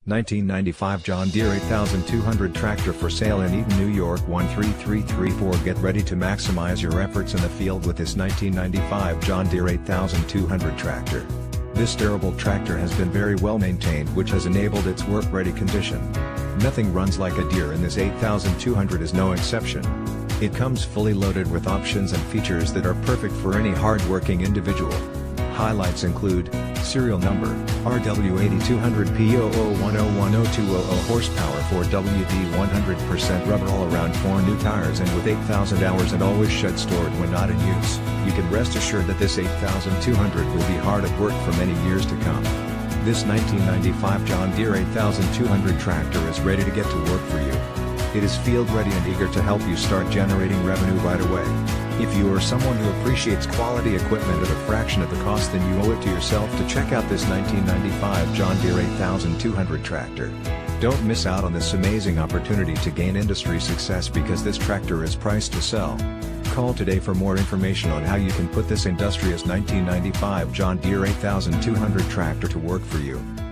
1995 John Deere 8200 tractor for sale in Eden, New York 13334. Get ready to maximize your efforts in the field with this 1995 John Deere 8200 tractor. This durable tractor has been very well maintained, which has enabled its work-ready condition. Nothing runs like a Deere, and this 8200 is no exception. It comes fully loaded with options and features that are perfect for any hard-working individual. Highlights include: serial number, RW8200P00101020 horsepower 4WD 100% rubber all-around 4 new tires, and with 8,000 hours and always shed stored when not in use, you can rest assured that this 8200 will be hard at work for many years to come. This 1995 John Deere 8200 tractor is ready to get to work for you. It is field ready and eager to help you start generating revenue right away. If you are someone who appreciates quality equipment at a fraction of the cost, then you owe it to yourself to check out this 1995 John Deere 8200 tractor. Don't miss out on this amazing opportunity to gain industry success, because this tractor is priced to sell. Call today for more information on how you can put this industrious 1995 John Deere 8200 tractor to work for you.